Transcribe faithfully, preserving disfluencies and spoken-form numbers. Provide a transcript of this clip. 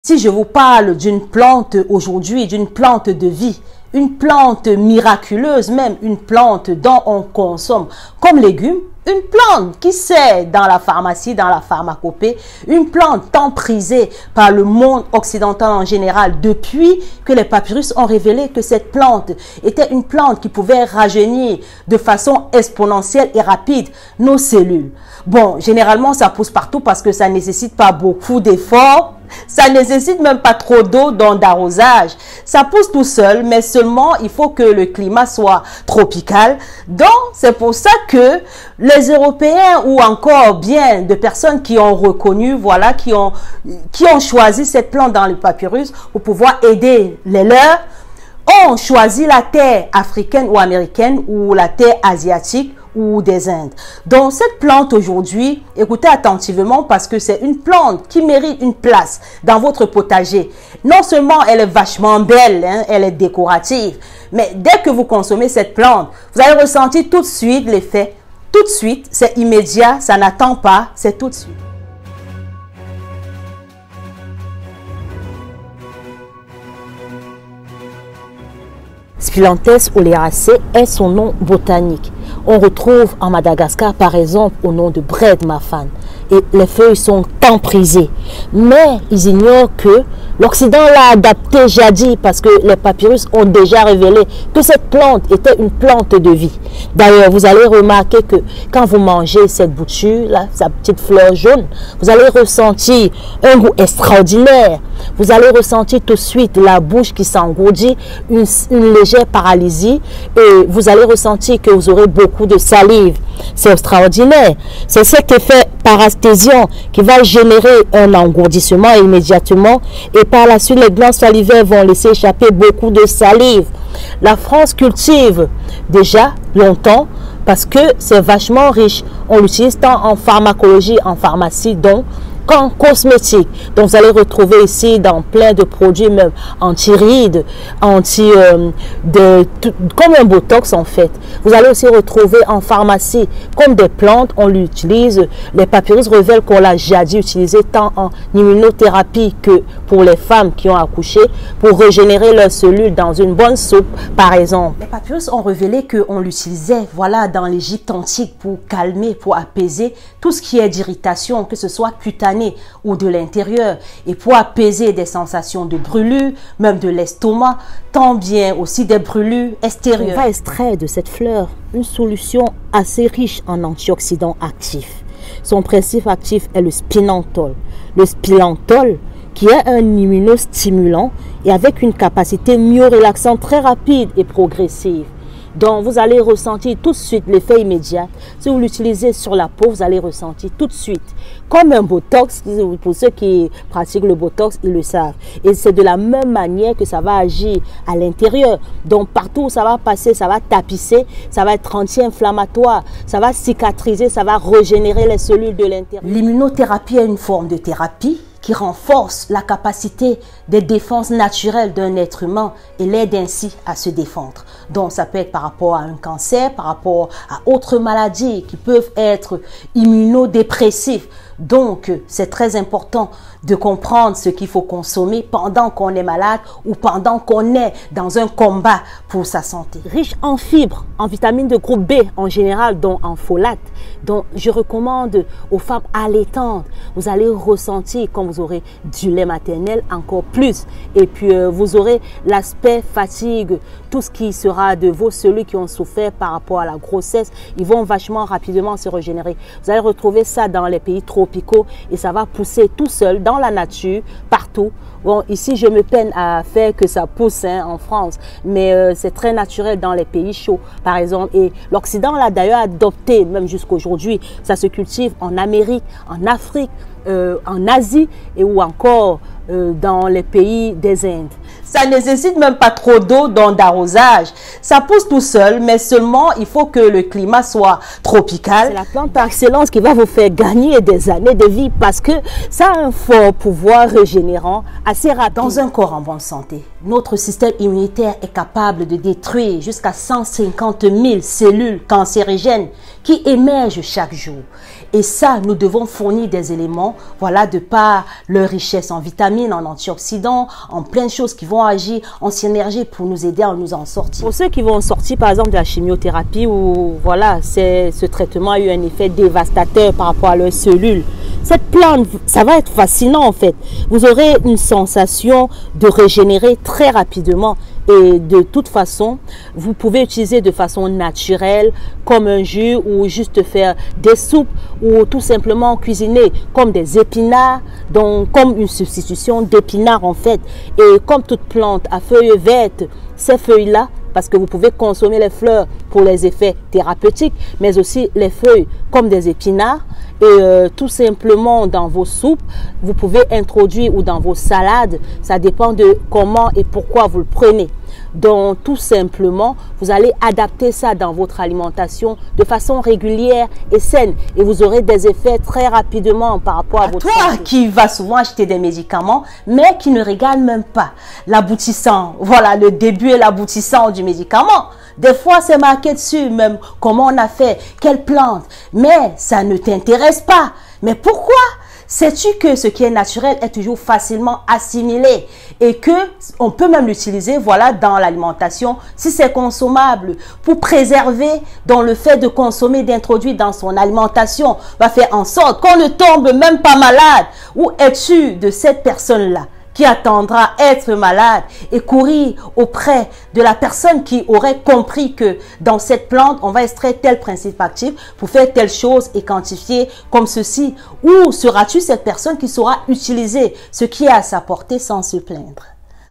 Si je vous parle d'une plante aujourd'hui, d'une plante de vie, une plante miraculeuse même, une plante dont on consomme comme légume, une plante qui sert dans la pharmacie, dans la pharmacopée, une plante tant prisée par le monde occidental en général depuis que les papyrus ont révélé que cette plante était une plante qui pouvait rajeunir de façon exponentielle et rapide nos cellules. Bon, généralement ça pousse partout parce que ça ne nécessite pas beaucoup d'efforts. Ça ne nécessite même pas trop d'eau dans d'arrosage. Ça pousse tout seul, mais seulement il faut que le climat soit tropical. Donc, c'est pour ça que les Européens ou encore bien de personnes qui ont reconnu, voilà, qui ont, qui ont choisi cette plante dans le papyrus pour pouvoir aider les leurs, ont choisi la terre africaine ou américaine ou la terre asiatique ou des Indes. Donc cette plante aujourd'hui, écoutez attentivement parce que c'est une plante qui mérite une place dans votre potager. Non seulement elle est vachement belle, hein, elle est décorative, mais dès que vous consommez cette plante, vous allez ressentir tout de suite l'effet. Tout de suite, c'est immédiat, ça n'attend pas, c'est tout de suite. Spilanthes oleracea est son nom botanique. On retrouve en Madagascar par exemple au nom de Bread Mafan. Et les feuilles sont tant prisées. Mais ils ignorent que l'Occident l'a adapté jadis parce que les papyrus ont déjà révélé que cette plante était une plante de vie. D'ailleurs, vous allez remarquer que quand vous mangez cette bouture, là, sa petite fleur jaune, vous allez ressentir un goût extraordinaire. Vous allez ressentir tout de suite la bouche qui s'engourdit, une, une légère paralysie et vous allez ressentir que vous aurez beaucoup de salive. C'est extraordinaire. C'est cet effet parasthésion qui va générer un engourdissement immédiatement et par la suite les glandes salivaires vont laisser échapper beaucoup de salive. La France cultive déjà longtemps parce que c'est vachement riche. On l'utilise tant en pharmacologie, en pharmacie, donc qu'en cosmétique. Donc vous allez retrouver ici dans plein de produits même anti-rides, anti, euh, de, tout, comme un botox en fait. Vous allez aussi retrouver en pharmacie comme des plantes, on l'utilise. Les papyrus révèlent qu'on l'a jadis utilisé tant en immunothérapie que pour les femmes qui ont accouché pour régénérer leurs cellules dans une bonne soupe par exemple. Les papyrus ont révélé qu'on l'utilisait voilà dans l'Égypte antique pour calmer, pour apaiser tout ce qui est d'irritation, que ce soit cutanée ou de l'intérieur et pour apaiser des sensations de brûlure, même de l'estomac, tant bien aussi des brûlures extérieures. On va extraire de cette fleur une solution assez riche en antioxydants actifs. Son principe actif est le spinantol. Le spinantol qui est un immunostimulant et avec une capacité myorelaxante très rapide et progressive. Donc, vous allez ressentir tout de suite l'effet immédiat. Si vous l'utilisez sur la peau, vous allez ressentir tout de suite. Comme un botox, pour ceux qui pratiquent le botox, ils le savent. Et c'est de la même manière que ça va agir à l'intérieur. Donc, partout où ça va passer, ça va tapisser, ça va être anti-inflammatoire, ça va cicatriser, ça va régénérer les cellules de l'intérieur. L'immunothérapie est une forme de thérapie qui renforce la capacité des défenses naturelles d'un être humain et l'aide ainsi à se défendre. Donc ça peut être par rapport à un cancer, par rapport à autres maladies qui peuvent être immunodépressives. Donc c'est très important de comprendre ce qu'il faut consommer pendant qu'on est malade ou pendant qu'on est dans un combat pour sa santé. Riche en fibres, en vitamines de groupe B en général, dont en folate. Donc je recommande aux femmes allaitantes, vous allez ressentir quand vous aurez du lait maternel encore plus. Et puis euh, vous aurez l'aspect fatigue, tout ce qui sera de vos cellules qui ont souffert par rapport à la grossesse, ils vont vachement rapidement se régénérer. Vous allez retrouver ça dans les pays tropicaux et ça va pousser tout seul dans la nature, partout. Bon, ici, je me peine à faire que ça pousse hein, en France, mais euh, c'est très naturel dans les pays chauds, par exemple. Et l'Occident l'a d'ailleurs adopté, même jusqu'à aujourd'hui. Ça se cultive en Amérique, en Afrique, euh, en Asie et ou encore euh, dans les pays des Indes. Ça ne nécessite même pas trop d'eau dans d'arrosage. Ça pousse tout seul, mais seulement il faut que le climat soit tropical. C'est la plante par excellence qui va vous faire gagner des années de vie parce que ça a un fort pouvoir régénérant assez rapide. Dans un corps en bonne santé, notre système immunitaire est capable de détruire jusqu'à cent cinquante mille cellules cancérigènes qui émergent chaque jour. Et ça, nous devons fournir des éléments, voilà, de par leur richesse en vitamines, en antioxydants, en plein de choses qui vont agir en synergie pour nous aider à nous en sortir. Pour ceux qui vont sortir, par exemple, de la chimiothérapie où, voilà, ce traitement a eu un effet dévastateur par rapport à leurs cellules, cette plante, ça va être fascinant en fait. Vous aurez une sensation de régénérer très rapidement. Et de toute façon, vous pouvez utiliser de façon naturelle comme un jus ou juste faire des soupes ou tout simplement cuisiner comme des épinards, donc comme une substitution d'épinards en fait. Et comme toute plante à feuilles vertes, ces feuilles-là, parce que vous pouvez consommer les fleurs pour les effets thérapeutiques, mais aussi les feuilles comme des épinards. Et euh, tout simplement dans vos soupes, vous pouvez introduire ou dans vos salades, ça dépend de comment et pourquoi vous le prenez. Donc tout simplement, vous allez adapter ça dans votre alimentation de façon régulière et saine. Et vous aurez des effets très rapidement par rapport à, à votre toi santé. Qui va souvent acheter des médicaments, mais qui ne regarde même pas l'aboutissant. Voilà, le début et l'aboutissant du médicament. Des fois, c'est marqué dessus même comment on a fait, quelle plante. Mais ça ne t'intéresse pas. Mais pourquoi? Sais-tu que ce qui est naturel est toujours facilement assimilé et que on peut même l'utiliser, voilà, dans l'alimentation si c'est consommable pour préserver, dans le fait de consommer, d'introduire dans son alimentation va faire en sorte qu'on ne tombe même pas malade. Ou es-tu de cette personne-là qui attendra être malade et courir auprès de la personne qui aurait compris que dans cette plante, on va extraire tel principe actif pour faire telle chose et quantifier comme ceci? Ou seras-tu cette personne qui saura utiliser ce qui est à sa portée sans se plaindre?